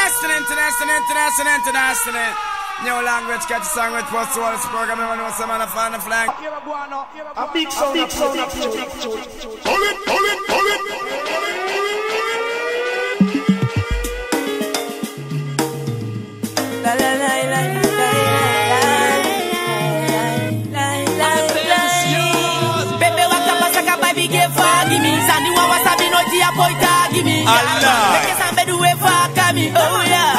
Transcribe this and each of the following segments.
international. New language, catch a song with post to all this program. Everyone knows some man of fan of flag. A big sound, a big sound. Hold it. La la la la la la. Bebe waka pasa kaba bige fagi mi. Sani wa wasabi no dia boy tagi mi. Allah. Beke sambe duwe faka mi. Oh yeah.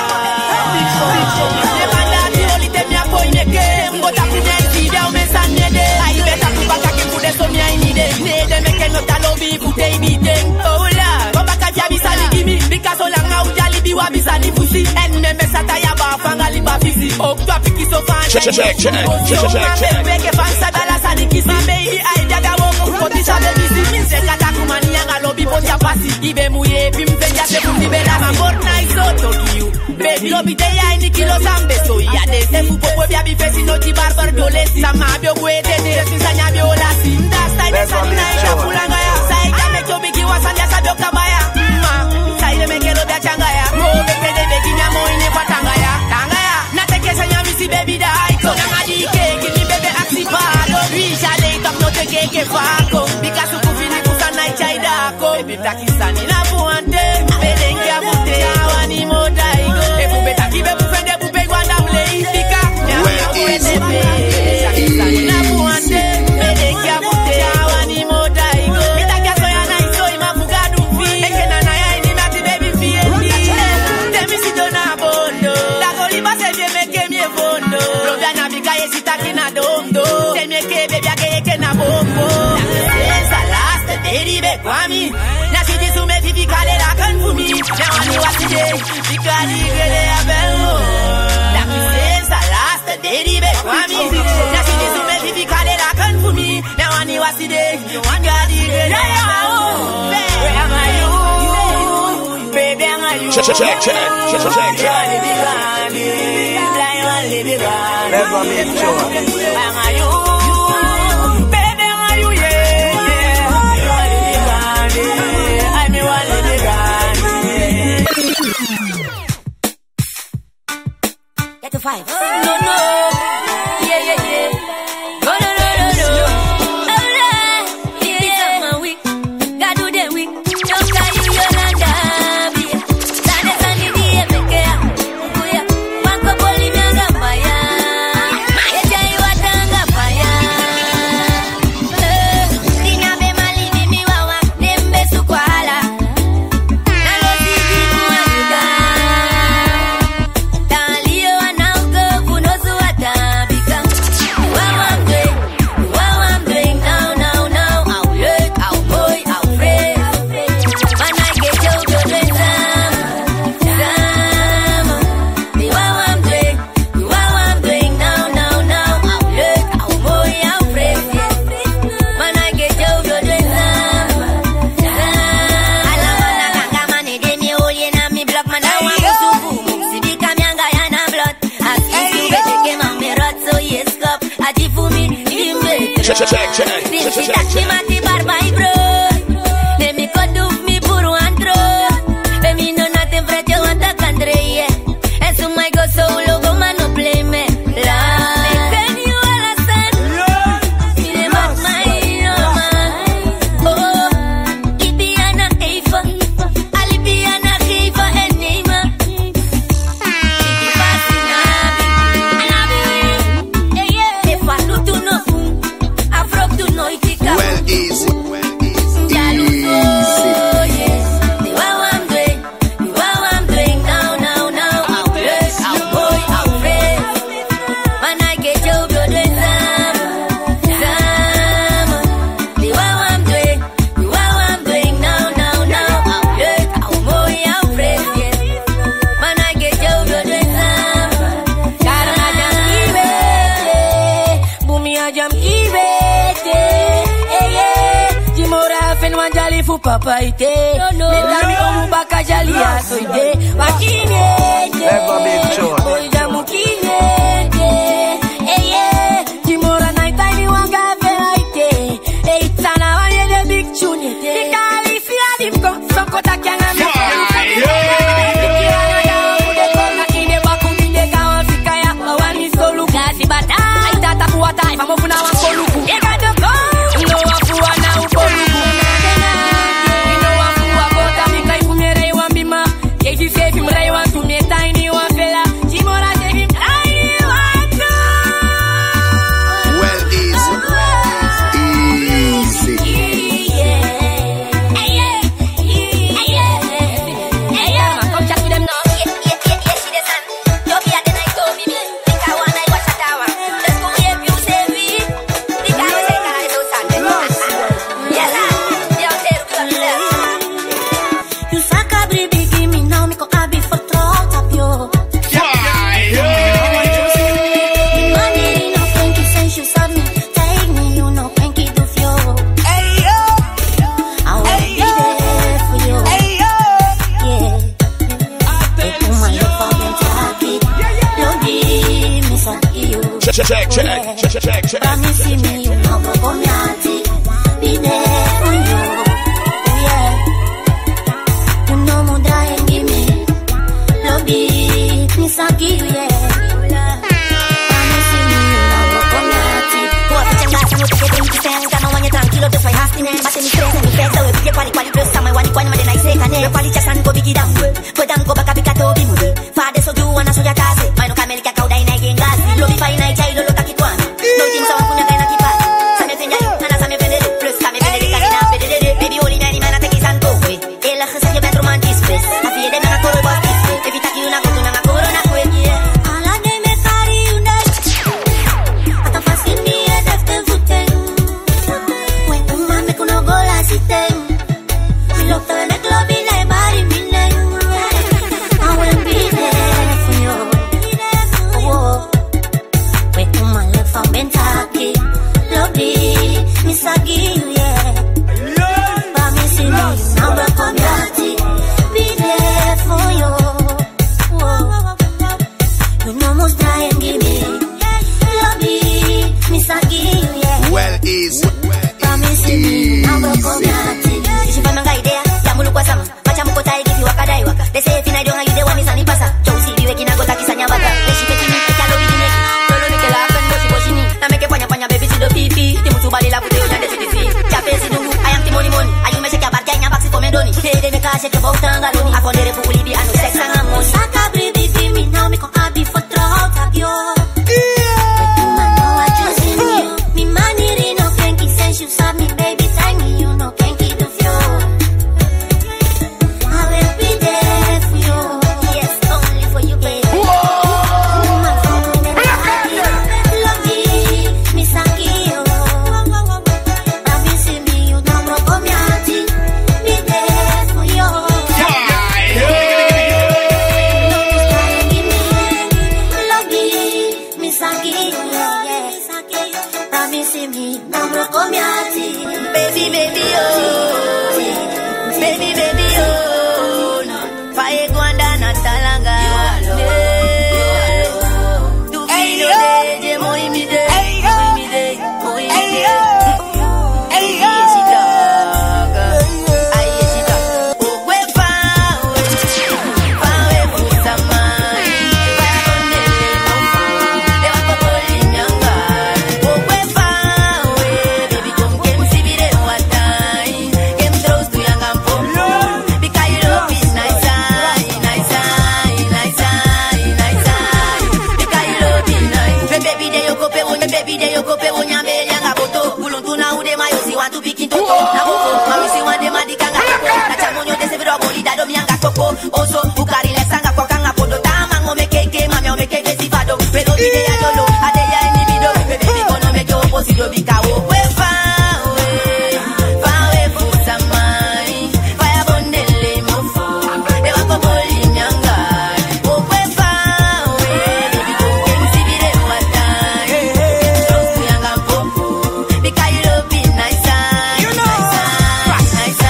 Baby, lo bite ya ni kilo sambe so ya de se fu popo bia bi fesi no ti barbar violesi sama bio gwete de sanya viola sinda style de sanina ya pulanga ya sai ka me chobi ki wasanya sabio kabaya sai de me kelo bia changa ya mo be de ki nyamo ine patanga ya tanga ya na te ke sanya mi si baby dai so na ngadi ke ki ni bebe aksipa do wi jale top no te ke fako because ku fini kusana chaida ko baby takisani na puante belenga mute awani modai Check. Never make sure. Get to 5. No. Yeah. No. Papa ite, netami omu baka jali aso ide, wakine ide, oida mukine ide, Kimora night I wanga fela ite, sana wanye de big tune ite, Dikali si adim ko, soko takyanga me, vamos funa wan koluku. You got to go. No afuwa na ukoluku. No afuwa bota mi kai kumere wan bima. Keji sefi mrai wan tu me tiny wan fela. Jimora sefi tiny wan no. Well, easy. Check. Promise me you no go go me auntie. Be there for you. Oh yeah. You know more than give me. Love me saki you yeah. Promise me you no go go me auntie. Go up and dance and take it to stand. Got no one you tranquilo just like happiness. But me stress and me vex away. Pide quali plus sama wani ma de nice kane. Lo quali chasan go bigi down. Podam go baka bika to bi mudi. Fade so you wanna so ya kaze. Mai no kameli ka kauda ina gengazi. Lo bi fa ina chai lo takitwana. No things I want to get a kipa. Some things I some vended plus some vended baby only many man I take his hand go away. Ela khasa ke bedroom and space. I feel them na koro boss this. Every time you na go to na koro na kwe. Ala de me kari una. Ata fácil mi este futen. When tu mame kuno gola siten. Mi lo te me club y la bari mi len. I will be there for you. Oh. When tu mame from Bentaki. Misagi, yeah. Promise me, now we're community. Be there for you. Whoa. You know most try and give me. Love me, Misagi, yeah. Well, easy. Promise me, now we're community. If I'm a idea, Yamulu Kwasam, Machamuko Tai, give you a kadai waka. They say if I don't have the one is an impasa. Josie, you can go to Kisanyabata. They should take me, I can't love it. Solo make a laugh and go to Boshini. I make a panya baby to the pipi. Bali la puteo nyande sisi chapesi dungu ayam timoni moni ayume sheka barga nya baxi komendoni kede me kashe ke botanga loni akondere puli bi anu sex anga mo saka baby me now me ko abi for throat up yo man know I just in you me money no can't sense you saw me baby tell me you no can't keep the flow I will be there for you yes only for you baby love me Misaki also ukari lesanga kwa kanga podo tama ngome keke mami omeke vesivado pero bide ya dolo ade ya ni bido baby kono meke opposite bikawo we fa we fusa mai fire bondele mofo de wako boli nyanga we fa baby kono sibire watai close to yanga popo bikayo be nice you know nice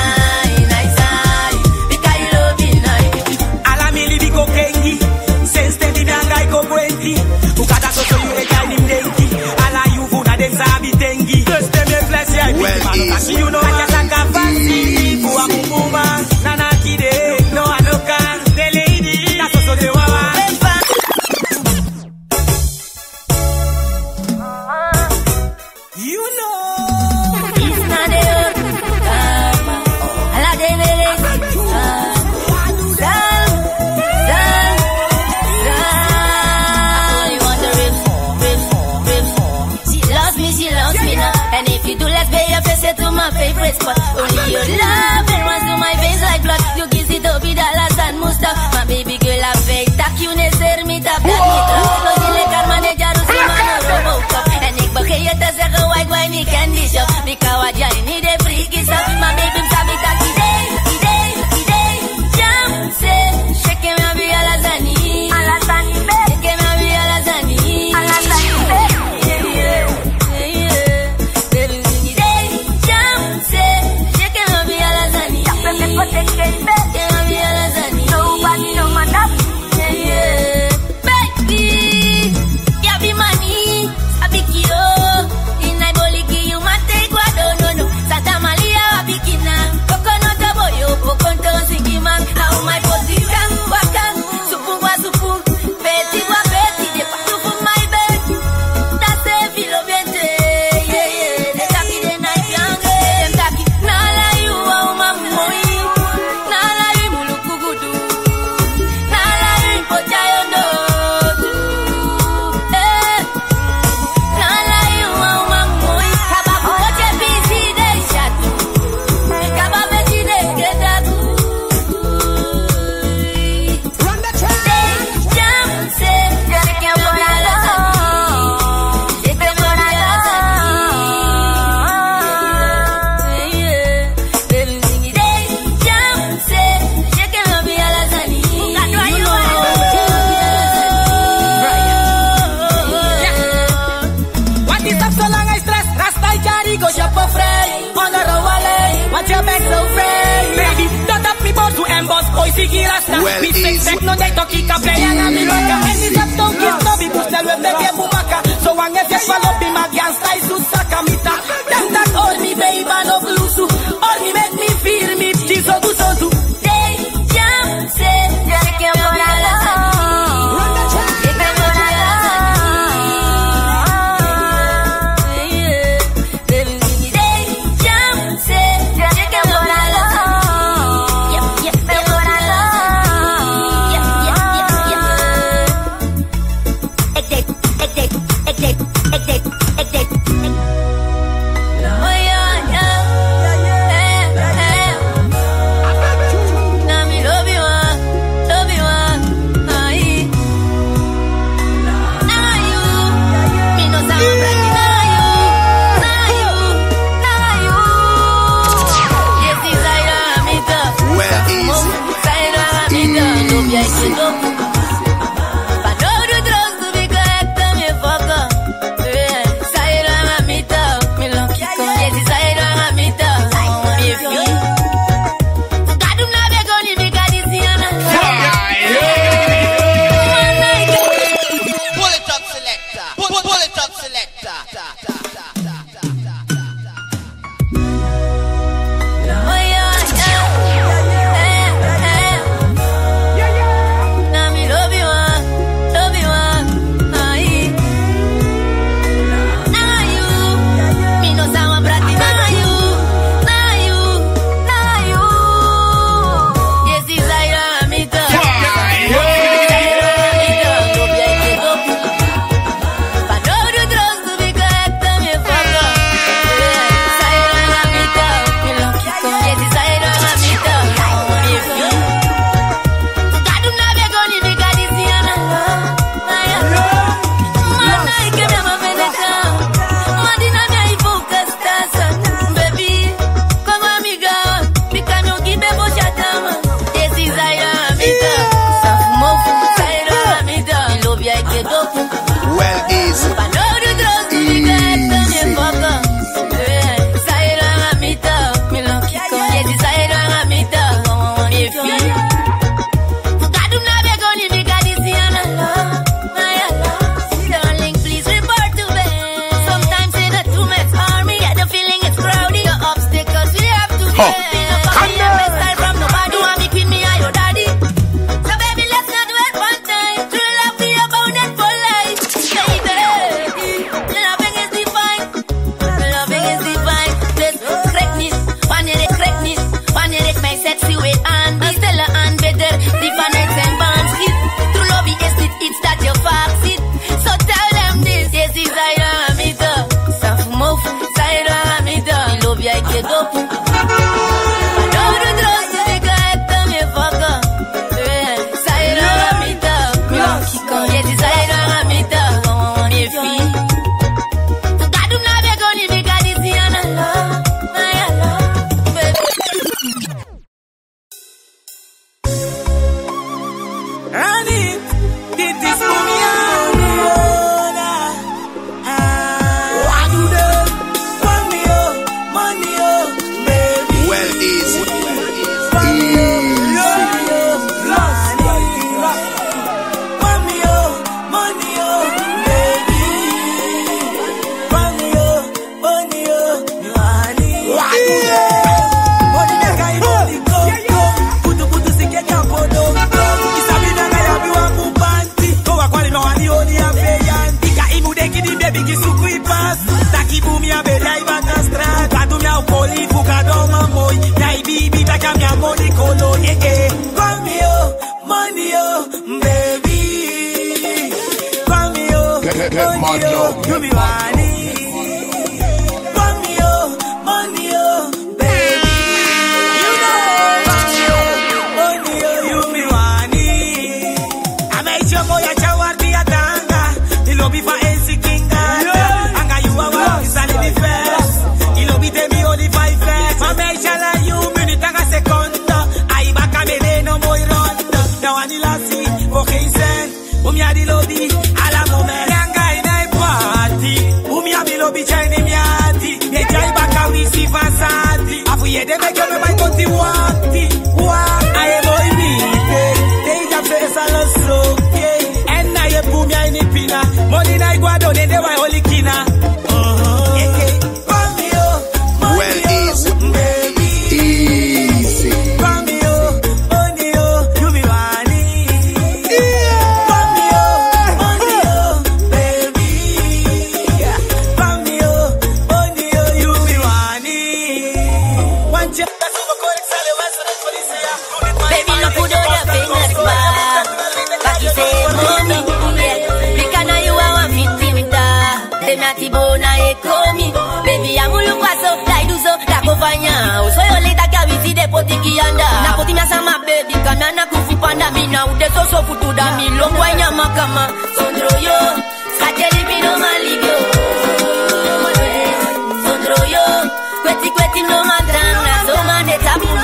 you know I can fancy for a mumuma nana kide no anoka the lady that's also the wawa You know. It's not the earth. I like the you want the riff. She loves me now. And if you do, let's pay your face to my favorite spot. Only your love and runs to my veins like blood. You kiss it up with dollars and mustard. My baby girl, I fake tak you ne ser mi tap dat mi trap. Lo dile karma ne jaru si mano robocop. And ik begin je te zeggen why me candy shop. Because jij niet de freaky stuff. My baby sabi tak idee. Jam say, shake me abi alazani. Shake me abi alazani. Nobody know my love. Baby, ya be money, sabi kiyo. Inay boliki you mate guado no. Santa Maria wabikina, coconut boyo, pokonto singiman. How my body can wakan, supu wa supu, beti wa beti, de patu for my bed. That's a filo biente, yeah. De taki de night young, dem taki. Nala you au mamoi. Well, easy. No they talk kick a play and me rock. And it's up don't kiss no be push the way baby bumaka. So when you follow be my gangsta is to sakamita. Them that hold me baby no bluesu. All me make me feel me tiso do so do. They jump say take your money. Get mad now. You be money. Money, baby. You know, money, you be money. I make sure boy a chawardi a tanga. The lobby for NC Kinga. Anga you a walk is a little first. The lobby tell me only 5 first. I make sure that you minute a second. I back a me no more run. Now I need to see for Jason. Umi a the lobby a la moment. Anga in a party. Umi a the lobby Chinese miati. They try back a we see fasati. Afuye de make me my country wanti. Walk I am boy beat. They just face a lot so yeah. And I am boom ya in pina. Money na iguado de wa holy kina. Well, easy. Easy. Baby, no put on your fingers back. But you say, mommy, yeah. Because now you are one fitimta. They me atibona e komi. Baby, amulu kwaso, like do so, la kofanya. So you later can we see the potiki anda. Na poti mi asama baby, kamana kufi panda mina. Ude so so futu da mi longwa nyama kama. Sondro yo, skacheli pino malibyo. Sondro yo, kweti no madrana. So mane tabu mi.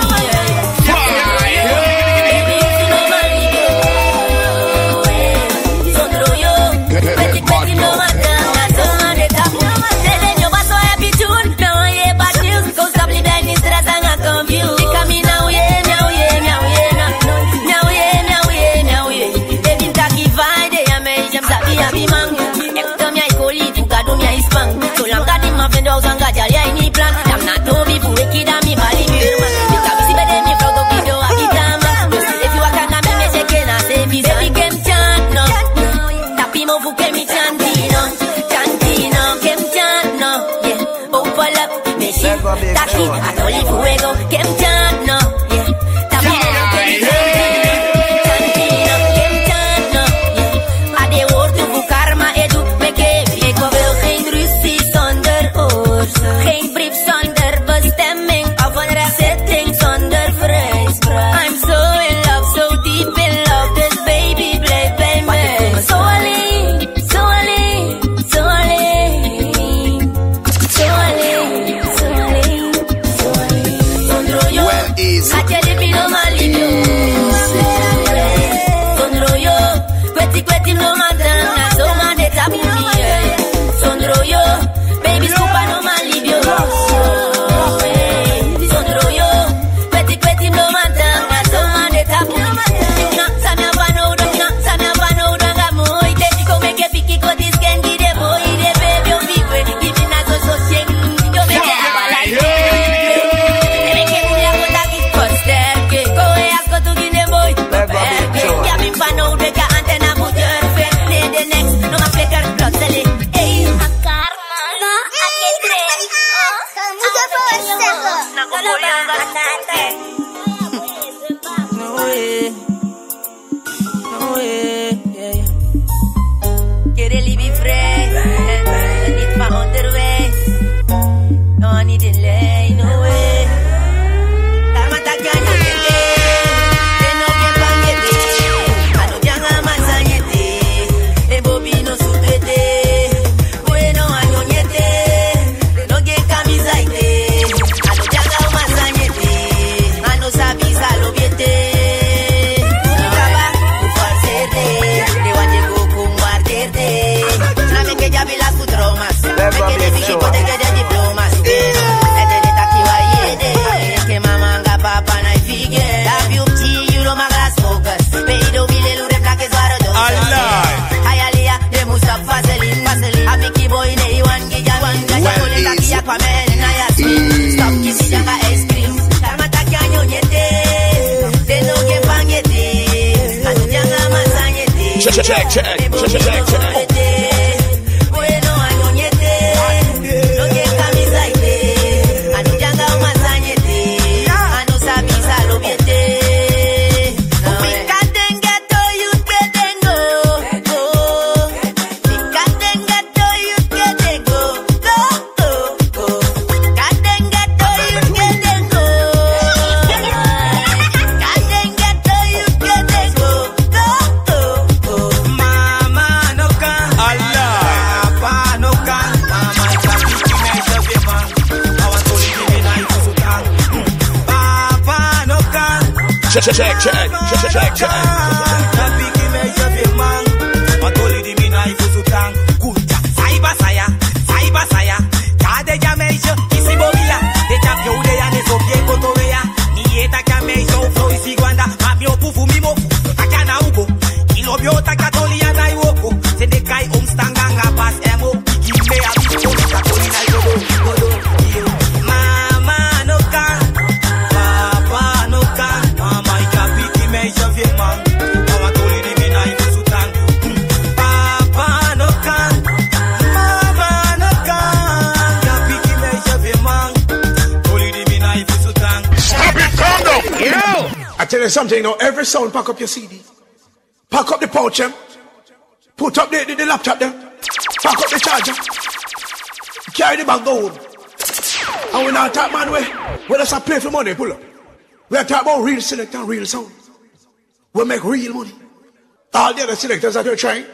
Taki, atoli fuego, que mchano, yeah. Tapino, que mchano, yeah. Ade woord to karma edu, meke, ik wil geen ruzie zonder oorzaak. Geen brief zonder bestemming, of een rechtzetting zonder vrijspraak. I'm so in love, so deep in love, dus baby blijf bij mij. Zo alleen, zo alleen, zo alleen, zo alleen, zo alleen. Well, easy. Kweti no madana, so mane tabu miye. Sondro yo, baby scupa no malibyo. Sondro yo, kweti no madana, so mane tabu miye. Na samya vano nga moite. Come ke piki ko diskendi de boy de baby o vive. Give na so sing, yo me ke abala. Me ke muya ko taki poster ke. Ko e asko tu gine boy. Ya mi vano de ka antena mujer fe. De next no ma flecker blotzele. Ey, akarma. No, aquel tren. Mujer poster. Na ko bolanga. No way, yeah. Quiere live free, niet van onderweg. No, niet in lei, no way. Daar mata kanya kete, no que pangete, ano janga masanyete, e bobino sukete, bueno ano nyete, no que camisaite, ano janga masanyete, ano sabisa lobiete. Check. Tenga Check. Napiki meisha firman Matoli di mina ifusutang Kuta Saiba saya Kade ya meisha Isibobia De chapyo ude ya nesopie kotorea Nieta ya meisha Uflo isigwanda Mami opufu mimofu Akana ugo Ilobyo takatoli ya na iwoko Sende kai omstanga nga pas emo Ikime abito Katoli na iwogo Mama no kan Papa no kan Mama ikapiki meisha firman Mama toli di mina ifusutang Papa no kan Mama no kan Ikapiki meisha firman Toli di mina ifusutang Stop it, calm down. Yo! I tell you something, you know, every sound pack up your CD. Pack up the pouch, them. Put up the laptop, them. Pack up the charger. Carry the bag, go home. And we not talk, man, we just play for money, pull up. We are talking about real select and real sound. We make real money. All the other selectors that you're trying,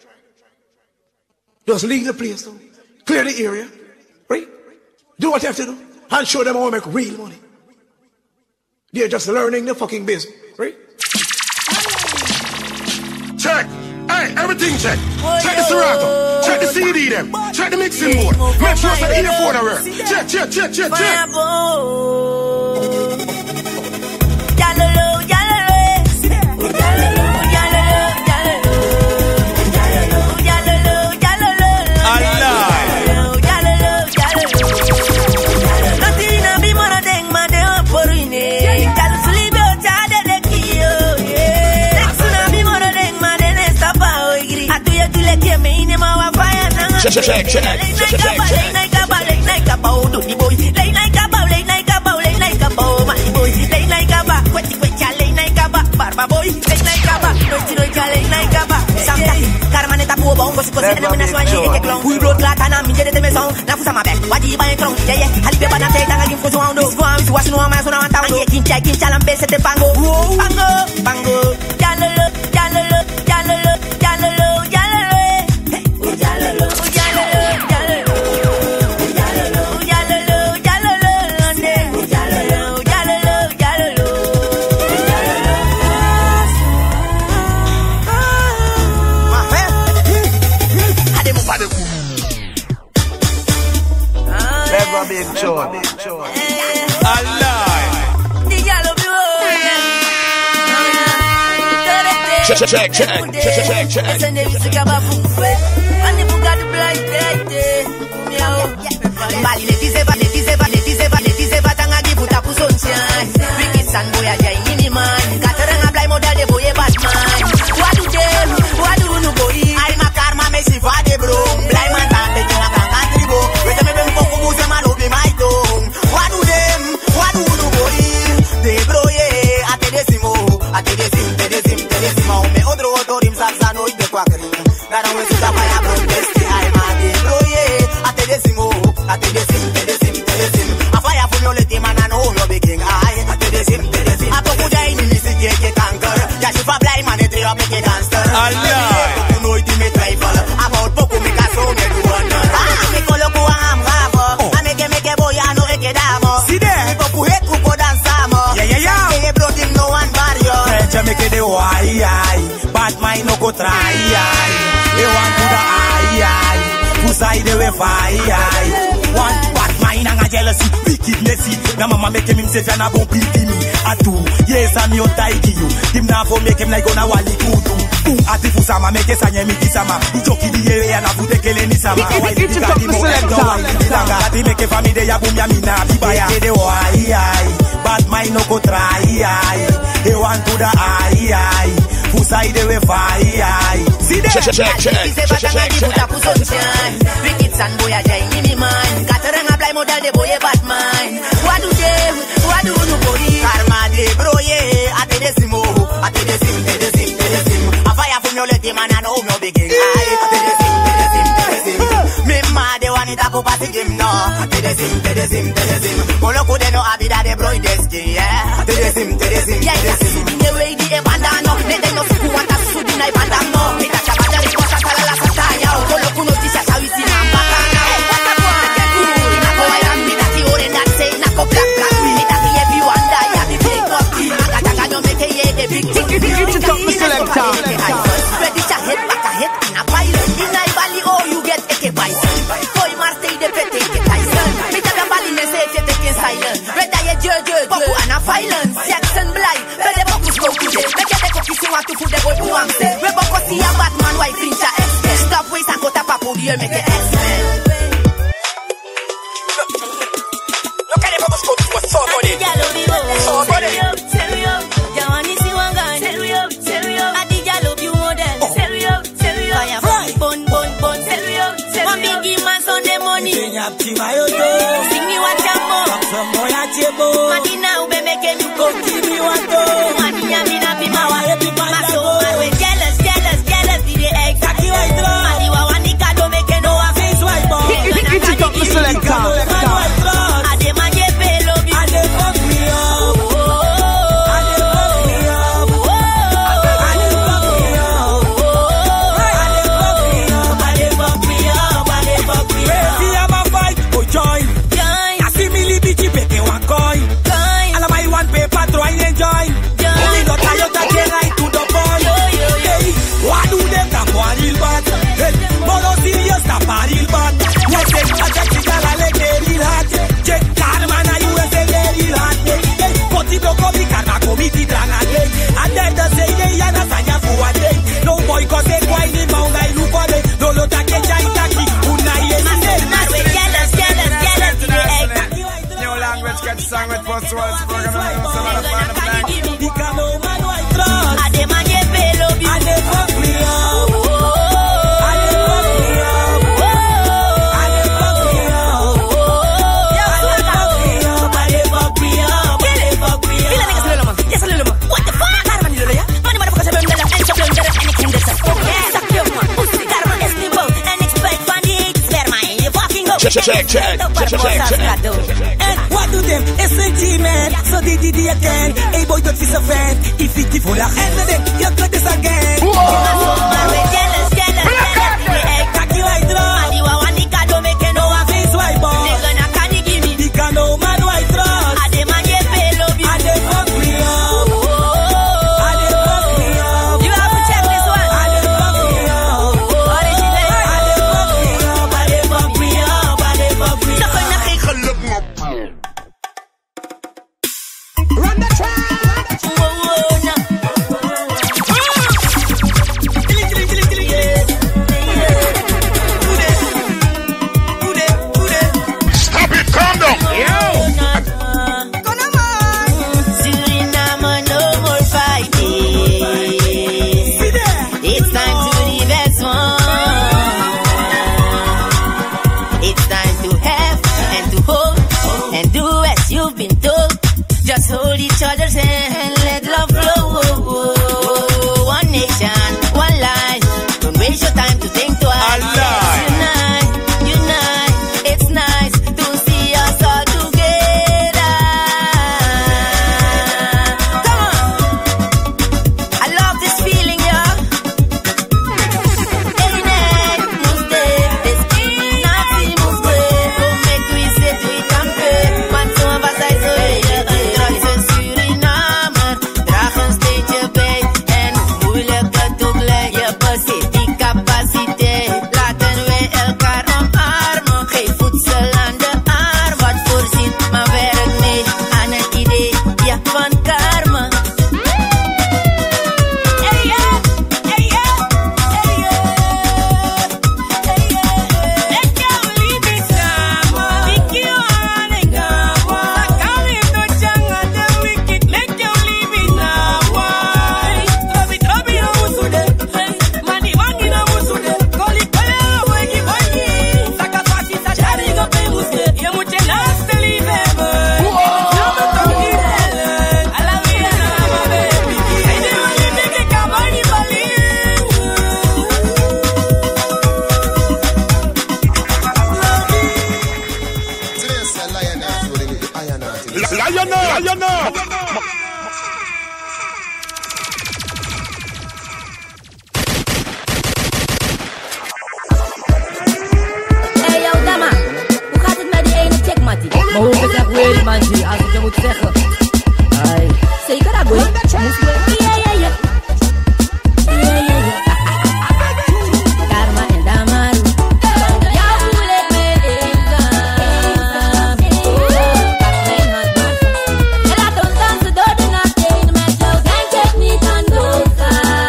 just leave the place, though. Clear the area, right? Do what you have to do, and show them how we make real money. They're just learning the fucking business, right? Check. Hey, everything check. Check the Serato. Check the CD them. Check the mixing board. Make sure that the earphone are work. Check. Check. Now mama make him himself and a gon' pity me. Atu, yes I'm your taiki you. Him now for make him like on a wali kutu. Ati fusama make a sanye miki sama. Uchoki di yewe and a fute kele ni sama. It's up to selector. Ati make a family ya bumya mina bibaya. Kede wai, but mine no go try. He want to the eye. Fusai de we fire. See that? Check. Wicked son boy a jai ni man. Kateranga play model de boy bad man. What do nobody? Karma de bro yeah. Ate decimo. A fire from your lady man and home no begin. Ate decim. Me ma de one it up party game no. Ate decim. Molo kude no abida de bro deski yeah. Ate decim. The way the bandano, they no suku want to sudi na bandano. Ita chabada de cosa sala la sataya. Molo kuno tisha sawisi na mbakana. Na ko I am bida ki ore na say na ko black. Ita ki everyone die. Ati take up. Aka no make to food the boy who wants it. We both see a Batman wife in cha X-Men. Stop waste and go tap up for you make it X-Men. Look at the bubbles go to a sword on it. Sword on it. Sing me what you want. Some boy at your boat. Money now be making you go. Give me what you money and me not be my wife. My soul always jealous. Did the egg. Taki white draw. Money wa wanika don't make no one face white ball. Hit it up, the selector. I demand you pay love you. I dey fuck me up. I dey fuck me up. I dey fuck me up. I dey fuck me up. I dey fuck me up. See I'm a fight. Oh joy. I see me live it. Pay one coin. All of my one paper to enjoy. Only got Toyota get right to the point. Hey, what do them come for real bad? Hey, more serious than real bad. Let's say I check the girl I like real hard. Check Carman I USA real hard. Hey, but if you come the karma committee drang again. And then they say they are not saying for a day. No boy cause they quite in Mount I look for them. No lo take jai taki. Unai yes. Jealous. New language get sung with post words. Program some other fan of blank. I demand you pay love you. I dey fuck me up. I dey fuck me up. I dey fuck me up. I dey fuck me up. I dey fuck me up. Feel like a little man. Yes, a little man. What the fuck? Carman, you know, yeah? Money, motherfuckers, I'm gonna end up under anything that's up. Yeah, suck your man. Pussy, Carman, is the boat. And expect from the sperma. You fucking go. Check. And what do them? SNG man. So they did it again. Hey boy, don't be so fan. If it is full of anything, you got this again. Jealous. Taki white draw. Money, wa wanika don't make no one Face white ball. nigga na candy give me. The cano man white draw. I demand you pay love you. I dey fuck me up. I dey fuck me up. You have to check this one. I dey fuck me up. Original. I dey fuck me up. I dey fuck me up. I dey fuck me Stop up. on the cake. Run the track. Stop it, calm down. Suriname, no more fighting. It's time to reverse one. It's time to have and to hold and do as you've been told. Just hold each other's hand and let love flow. One nation, one life. Don't waste your time to think twice. Unite. It's nice to see us all together. Come on. I love this feeling, y'all. Make we sit, we can pay. Want some of us, I say, Suriname, draag een steentje bij. En hoe moeilijk het ook lijkt, je bezit die capaciteit. Laten wij elkaar omarmen. Geef voedsel aan de arm. Wat voorziet, maar werk mee aan het idee, ja, van karma. Hey yo, Dama, hoe gaat het met die ene chick, Mattie? Maar hoe is het weer, man, als ik je moet zeggen? Ai, zeker dat, boy. Ja. Karma en Damaru. Jou voel ik me eenzaam. Pak mijn hand maar vast. En laat ons dansen door de nacht heen. Met jou denk ik niet aan doodgaan.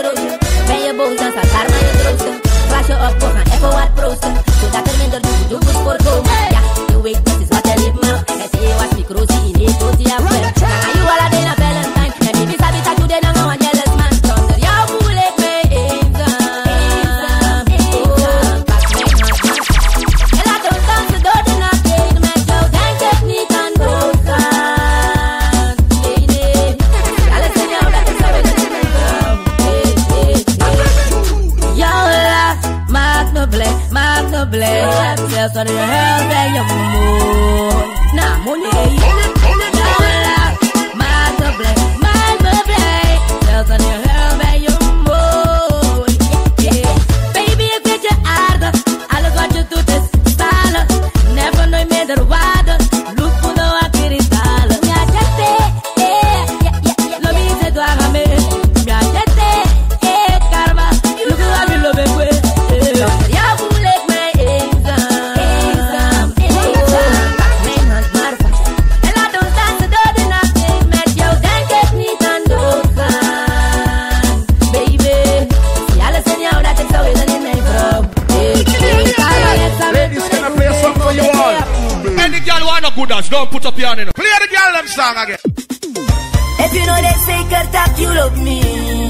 troosten. Ben je boos, dan zal karma je troosten. Klas je op, we gaan even wat proosten. Zodat er minder doekoes voorkomen. Ja, je weet precies wat er liep mag. En zie je was microzie in je tot je afwel. Dan ga je al alleen naar Valentine. En baby sabi dat je deed dan gewoon jealous man. Zonder jou voel ik me eenzaam. Pak mijn hand maar. En laat ons dansen door de nacht heen. Met jou denk ik niet aan doodgaan. Nee, nee. Alles in jou dat ik zou willen in mijn vrouw. Jouw lach maakt me blij, maakt me blij. Zelfs wanneer je huilt ben je mooi. Nou, mooi. Jouw lach maakt me blij, maakt me blij. Zelfs wanneer je huilt ben je mooi. Baby, ik vind je aardig. Alles wat je doet is stalen. Never nooit meer de waarde. Look voor de wakker in talen. Ja, lo mi se tu agame. Ja, karma. Look how we love it with. Ja, voel ik mij eenzaam. Pak mijn hand maar vast. En laat ons dansen door de nacht heen. Met jou denk ik niet aan doodgaan. Baby, zie alles in jou dat ik zou willen in mijn vrouw. Ladies, can I play a song for you all? Any girl want no good dance, don't put up your hand in. Play the girl them song again. If you know they say that you love me,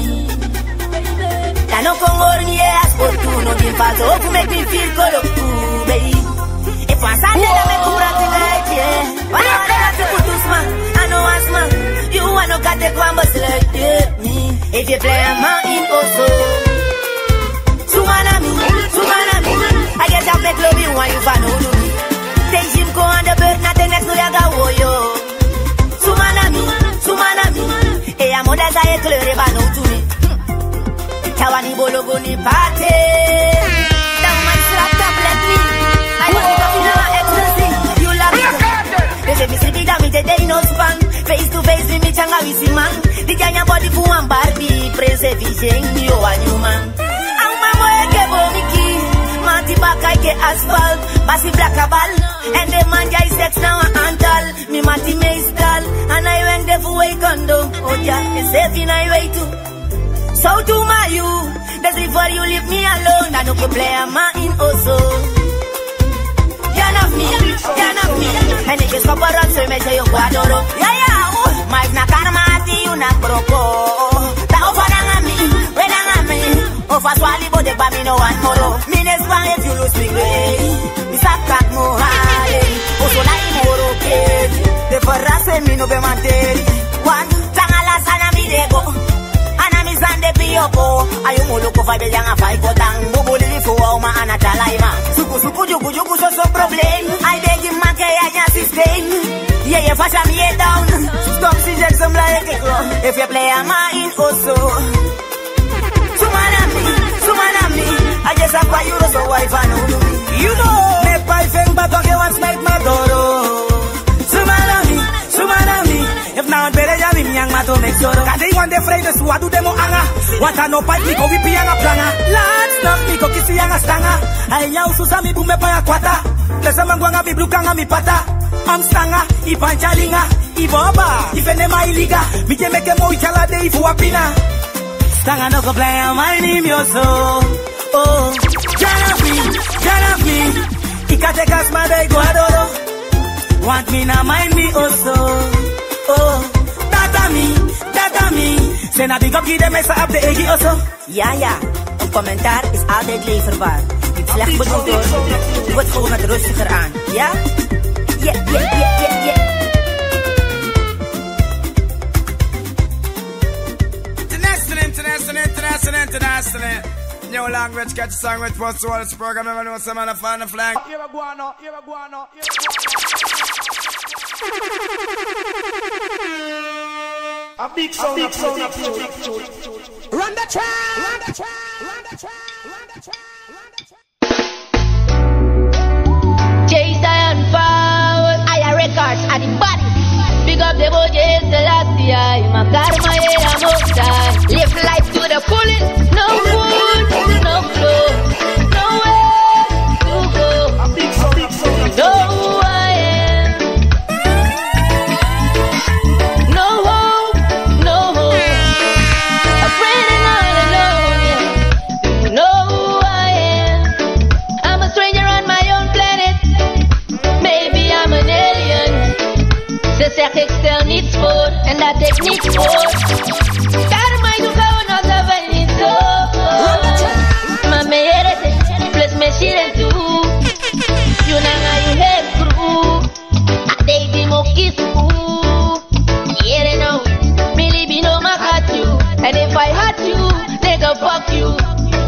I no come over me ask for two, no give us hope to make me feel good up too, baby. If I stand there, I make you rock tonight, yeah. Why not let you put this man? I know I'm smart. You wanna got the one but like me. If you play a man in also, Sumanami, I guess I'll make love you when you find out to me. Take him go on the bird, nothing next to ya go yo. Sumanami, eh, I'm on that side, clear about no to me. Tawani bolo go ni party. Down my slap up like me. I want to feel my ecstasy. You love me. They say me sleepy down me today no span. Face to face with me changa we see man. The Kenya body for one Barbie. Preservation me oh a new man. Ang mamo eke bo miki. Mati baka eke asphalt. Basi black a ball. And the man jai sex now a antal. Me mati me stall. And I went there for way condo. Oh yeah, it's safe in I way too. So to my you, that's before you leave me alone. I know you play a man in also. You're not me. And if you stop around, so me say you guadoro. Yeah, my na karma ati you na broko. Ta ofana ngami, wena ngami. Ofa swali bode ba mi no one moro. Mi neswa if you lose me way. Mi sakak mo hale. Oso la imoro ke. De farase mi no be manteri. One tangala sana mi dego. Zande piyoko, ayumulo ko five yang afay ko tang bubuli fo ma anatalaima. Suku jugu so problem. I beg him man kaya nya system. Yeah, fashion me down. Stop season some like it. If you play a man in also. Sumanami, I just have a euro so wife and you know. Me pai feng but okay once make my doro. Sumanami, if now better ya mi yang mato make sure. Kade one day Friday so adu demo anga. Wata no pipe mi ko vipi anga planga. Let's not mi ko kisi anga stanga. Ay ya ususa mi bume pa ya kwata. Lesa mangwanga mi blukanga mi pata. Am stanga, ipanchalinga, iboba. Ifene ma iliga, mi je meke mo ichala de ifu apina. Stanga no ko play a my name yo so. Oh, Janafi, ikate kasma de guadoro. Want me now mind me also. Oh, data me. Zijn heb ik op die mensen op de EG also. Ja. Een commentaar is altijd leverbaar. Niet slecht bedoeld hoor. Wordt gewoon wat rustiger aan. Ja? Yeah. International. New language, catch a song with Post Walls program. Never know some man on the flank. Here we go now. A big sound. Run the track. Jason Powers, I records at the body. Big up the boy, Selassie, my karma, I'm outside. Live life to the fullest, no food, no clothes, nowhere to go. No. No hope, a friend and all alone.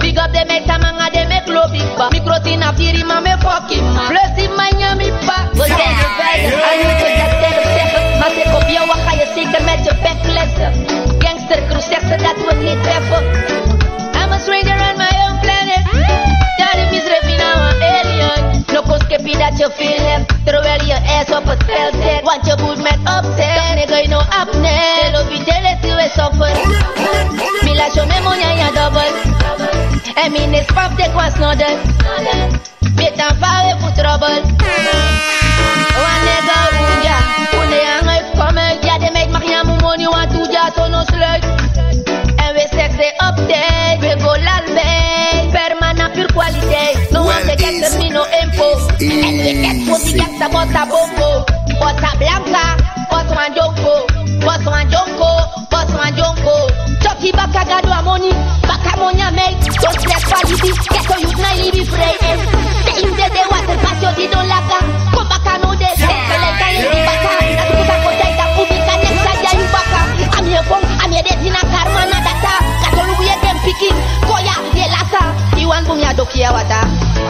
Big up de make tamanga de make low big ba. Micro tina piri ma me fucking ma. Plus in my nyami pa. Go zeg je verder, al je moet dat tegen zeggen. Maar zeg op jou, wat ga je zeker met je bek lessen. Gangster crew zegt ze dat we niet treffen. I'm a stranger on my own planet. Ja, die misreep nou een alien. No koskepie dat je veel hebt, terwijl je ass op het veld zet. Want je boet met opzet, toch nigga je no apnet. Lo vitele si we suffer. Mi la show me moña ya double. En mi nes pap de kwa snodden. Betan fare voor trouble. One nigga unja, une hangen komen. Ja de meid mag ja mijn money, want toe ja zo no sluit. En we sexy update, we go lalbay. Permanent pure kwaliteit. No one take it me no info. En we get pussy get the bossa bombo. Bossa blanca, bossa man jonko. Bossa man jonko, bossa man jonko. Chucky baka gado a money, baka monya make. Don't let quality, get to youth na libi free. Stay in the water, pass your di don't laka. Come baka no de, kele kaya di baka. Natu kuta kota ita kubika next saja you baka. I'm here phone, I'm here dead in a karma na data. Kato lugu ye dem picking, koya ye lasa. Iwan bunya dokia wata.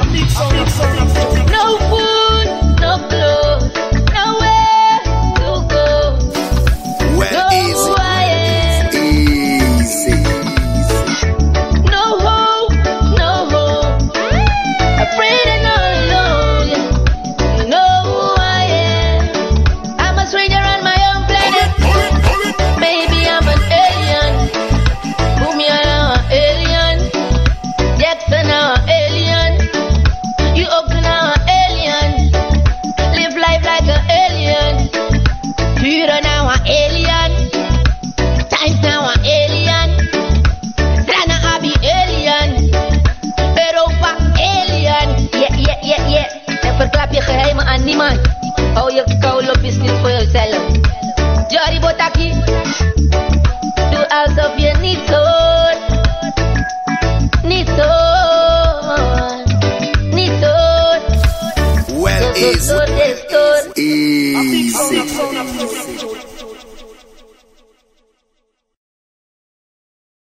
No food, no clothes, nowhere to go. Well, No easy. Easy. No hope, no hope. Afraid and all alone. You know who I am. I'm a stranger on my own planet. Maybe I'm an alien. Put me on an alien. Jackson now an alien. You open now an alien. Live life like an alien. Führer now an alien. Times now an alien. Strana abi alien. Europa alien. Yeah. En verklap je geheimen aan niemand. Hou je koude business voor jezelf. Jory Botaki. Doe alsof je niet hoort. Niet hoort. Niet hoort. Well, easy. Door de stoor. Easy.